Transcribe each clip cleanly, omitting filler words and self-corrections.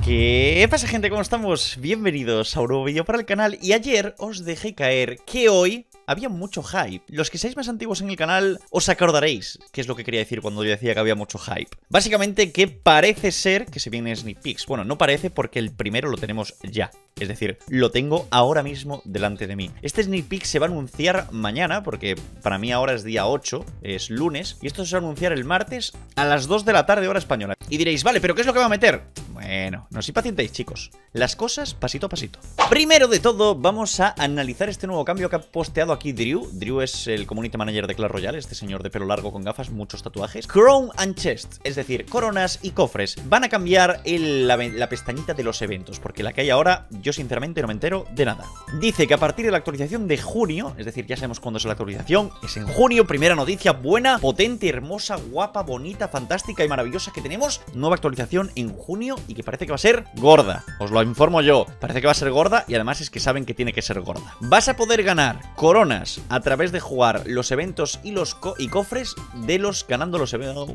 ¿Qué pasa, gente? ¿Cómo estamos? Bienvenidos a un nuevo vídeo para el canal. Y ayer os dejé caer que hoy había mucho hype. Los que seáis más antiguos en el canal os acordaréis qué es lo que quería decir cuando yo decía que había mucho hype. Básicamente que parece ser que se vienen sneak peeks. Bueno, no parece porque el primero lo tenemos ya. Es decir, lo tengo ahora mismo delante de mí. Este sneak peek se va a anunciar mañana, porque para mí ahora es día 8, es lunes. Y esto se va a anunciar el martes a las 2 de la tarde hora española. Y diréis, vale, ¿pero qué es lo que va a meter? Bueno, no os impacientéis, chicos. Las cosas pasito a pasito. Primero de todo, vamos a analizar este nuevo cambio que ha posteado aquí Drew. Drew es el community manager de Clash Royale, este señor de pelo largo con gafas, muchos tatuajes. Crown and Chest, es decir, coronas y cofres. Van a cambiar la pestañita de los eventos, porque la que hay ahora, yo sinceramente no me entero de nada. Dice que a partir de la actualización de junio, es decir, ya sabemos cuándo es la actualización, es en junio, primera noticia buena, potente, hermosa, guapa, bonita, fantástica y maravillosa que tenemos. Nueva actualización en junio y que parece que va a ser gorda. Os lo informo yo. Parece que va a ser gorda y además es que saben que tiene que ser gorda. Vas a poder ganar coronas a través de jugar los eventos y cofres de los ganando los eventos.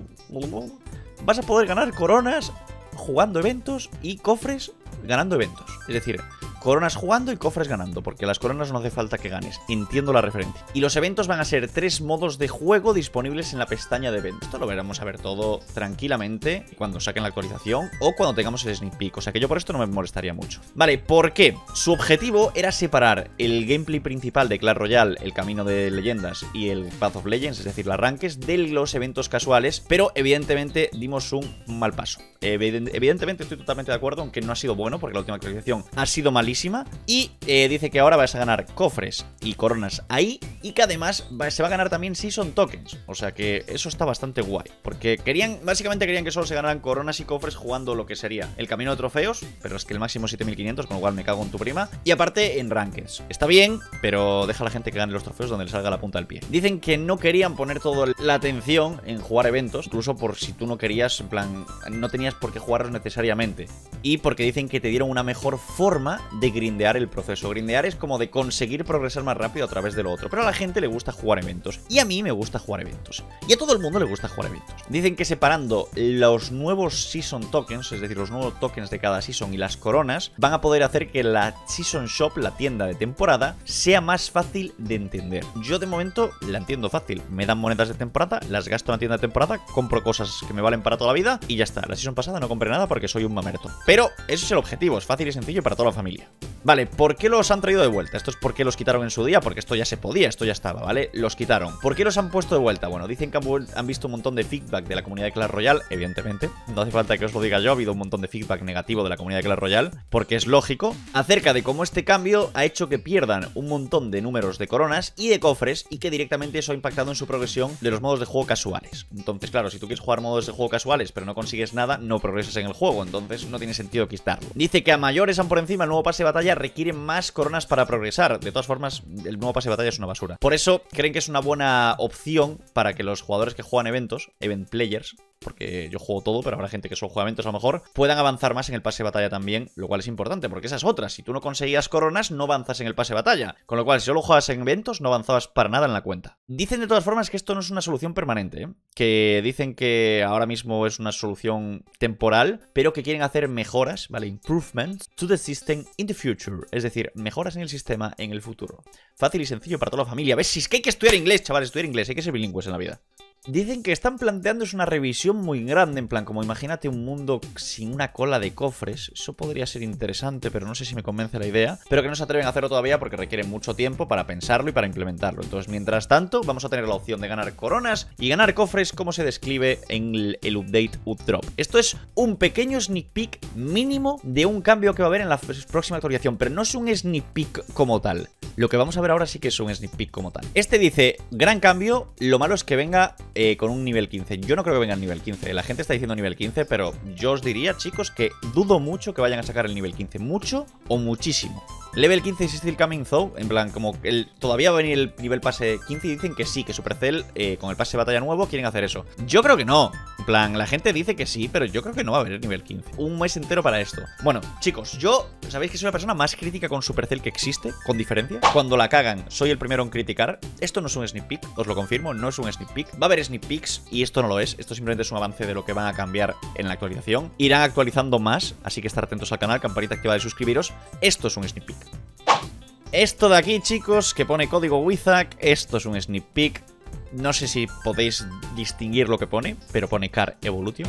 Vas a poder ganar coronas jugando eventos y cofres ganando eventos. Es decir, coronas jugando y cofres ganando, porque las coronas no hace falta que ganes. Entiendo la referencia. Y los eventos van a ser 3 modos de juego disponibles en la pestaña de eventos. Esto lo veremos a ver todo tranquilamente cuando saquen la actualización o cuando tengamos el sneak peek. O sea que yo por esto no me molestaría mucho. Vale, ¿por qué? Su objetivo era separar el gameplay principal de Clash Royale, el camino de leyendas y el Path of Legends, es decir, los arranques de los eventos casuales, pero evidentemente dimos un mal paso. Evidentemente estoy totalmente de acuerdo, aunque no ha sido bueno porque la última actualización ha sido malísima. Y dice que ahora vas a ganar cofres y coronas ahí, y que además se va a ganar también Season Tokens. O sea que eso está bastante guay, porque básicamente querían que solo se ganaran coronas y cofres jugando lo que sería el camino de trofeos, pero es que el máximo es 7500, con lo cual me cago en tu prima. Y aparte en rankeds. Está bien, pero deja a la gente que gane los trofeos donde le salga la punta del pie. Dicen que no querían poner toda la atención en jugar eventos, incluso por si tú no querías, en plan, no tenías por qué jugarlos necesariamente. Y porque dicen que te dieron una mejor forma de grindear el proceso. Grindear es como de conseguir progresar más rápido a través de lo otro. Pero a la gente le gusta jugar eventos. Y a mí me gusta jugar eventos. Y a todo el mundo le gusta jugar eventos. Dicen que separando los nuevos Season Tokens, es decir, los nuevos tokens de cada Season y las coronas, van a poder hacer que la Season Shop, la tienda de temporada, sea más fácil de entender. Yo de momento la entiendo fácil. Me dan monedas de temporada, las gasto en la tienda de temporada, compro cosas que me valen para toda la vida y ya está. La Season pasada no compré nada porque soy un mamerto. Pero ese es el objetivo, es fácil y sencillo para toda la familia. Vale, ¿por qué los han traído de vuelta? Esto es porque los quitaron en su día, porque esto ya se podía, esto ya estaba, ¿vale? Los quitaron. ¿Por qué los han puesto de vuelta? Bueno, dicen que han visto un montón de feedback de la comunidad de Clash Royale, evidentemente. No hace falta que os lo diga yo, ha habido un montón de feedback negativo de la comunidad de Clash Royale, porque es lógico, acerca de cómo este cambio ha hecho que pierdan un montón de números de coronas y de cofres, y que directamente eso ha impactado en su progresión de los modos de juego casuales. Entonces, claro, si tú quieres jugar modos de juego casuales, pero no consigues nada, no progresas en el juego, entonces no tiene sentido quitarlo. Dice que a mayores han por encima el nuevo pase de batalla requiere más coronas para progresar. De todas formas, el nuevo pase de batalla es una basura. Por eso creen que es una buena opción para que los jugadores que juegan eventos, event players, porque yo juego todo, pero habrá gente que solo juega eventos a lo mejor, puedan avanzar más en el pase de batalla también, lo cual es importante, porque esa es otra. Si tú no conseguías coronas, no avanzas en el pase de batalla. Con lo cual, si solo juegas en eventos, no avanzabas para nada en la cuenta. Dicen de todas formas que esto no es una solución permanente, ¿eh? Que dicen que ahora mismo es una solución temporal, pero que quieren hacer mejoras, ¿vale? Improvements to the system in the future. Es decir, mejoras en el sistema en el futuro. Fácil y sencillo para toda la familia. ¿Ves? Si es que hay que estudiar inglés, chavales, estudiar inglés, hay que ser bilingües en la vida. Dicen que están planteando una revisión muy grande, en plan, como imagínate un mundo sin una cola de cofres. Eso podría ser interesante, pero no sé si me convence la idea. Pero que no se atreven a hacerlo todavía porque requiere mucho tiempo para pensarlo y para implementarlo. Entonces, mientras tanto, vamos a tener la opción de ganar coronas y ganar cofres como se describe en el update UpDrop. Esto es un pequeño sneak peek mínimo de un cambio que va a haber en la próxima actualización, pero no es un sneak peek como tal. Lo que vamos a ver ahora sí que es un sneak peek como tal. Este dice, gran cambio, lo malo es que venga con un nivel 15. Yo no creo que venga al nivel 15. La gente está diciendo nivel 15, pero yo os diría, chicos, que dudo mucho que vayan a sacar el nivel 15. Mucho o muchísimo. Level 15 is still coming though. En plan, como todavía va a venir el nivel pase 15 y dicen que sí, que Supercell con el pase de batalla nuevo quieren hacer eso. Yo creo que no. En plan, la gente dice que sí, pero yo creo que no va a haber nivel 15. Un mes entero para esto. Bueno, chicos, yo sabéis que soy la persona más crítica con Supercell que existe, con diferencia. Cuando la cagan, soy el primero en criticar. Esto no es un sneak peek, os lo confirmo, no es un sneak peek. Va a haber sneak peeks y esto no lo es. Esto simplemente es un avance de lo que van a cambiar en la actualización. Irán actualizando más, así que estar atentos al canal, campanita activada y suscribiros. Esto es un sneak peek. Esto de aquí, chicos, que pone código Wizak, esto es un sneak peek. No sé si podéis distinguir lo que pone, pero pone Car Evolution.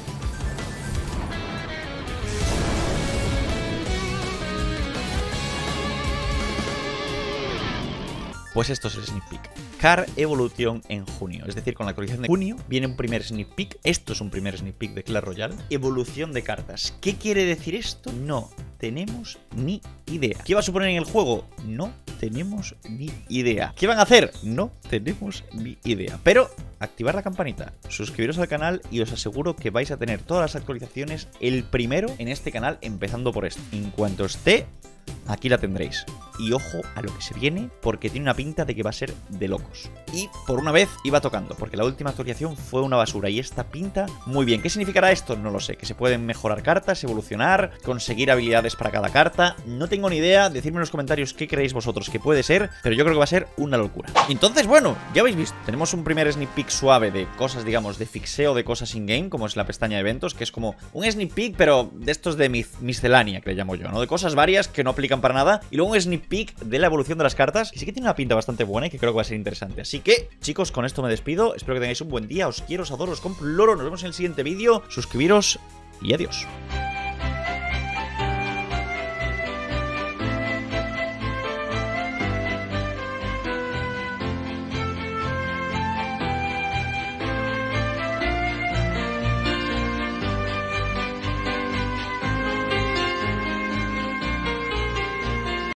Pues esto es el sneak peek. Car Evolution en junio. Es decir, con la actualización de junio viene un primer sneak peek. Esto es un primer sneak peek de Clash Royale. Evolución de cartas. ¿Qué quiere decir esto? No tenemos ni idea. ¿Qué va a suponer en el juego? No tenemos ni idea. ¿Qué van a hacer? No tenemos ni idea. Pero activar la campanita, suscribiros al canal y os aseguro que vais a tener todas las actualizaciones el primero en este canal, empezando por este. En cuanto esté, aquí la tendréis. Y ojo a lo que se viene, porque tiene una pinta de que va a ser de locos. Y por una vez iba tocando, porque la última actualización fue una basura y esta pinta muy bien. ¿Qué significará esto? No lo sé. Que se pueden mejorar cartas, evolucionar, conseguir habilidades para cada carta. No tengo ni idea. Decidme en los comentarios qué creéis vosotros que puede ser, pero yo creo que va a ser una locura. Entonces, bueno, ya habéis visto. Tenemos un primer sneak peek suave de cosas, digamos, de fixeo de cosas in-game, como es la pestaña de eventos, que es como un sneak peek, pero de estos de miscelánea, que le llamo yo, ¿no? De cosas varias que no aplican para nada. Y luego un sneak peek de la evolución de las cartas, que sí que tiene una pinta bastante buena y que creo que va a ser interesante. Así que, chicos, con esto me despido. Espero que tengáis un buen día. Os quiero, os adoro, os compro loro. Nos vemos en el siguiente vídeo. Suscribiros y adiós.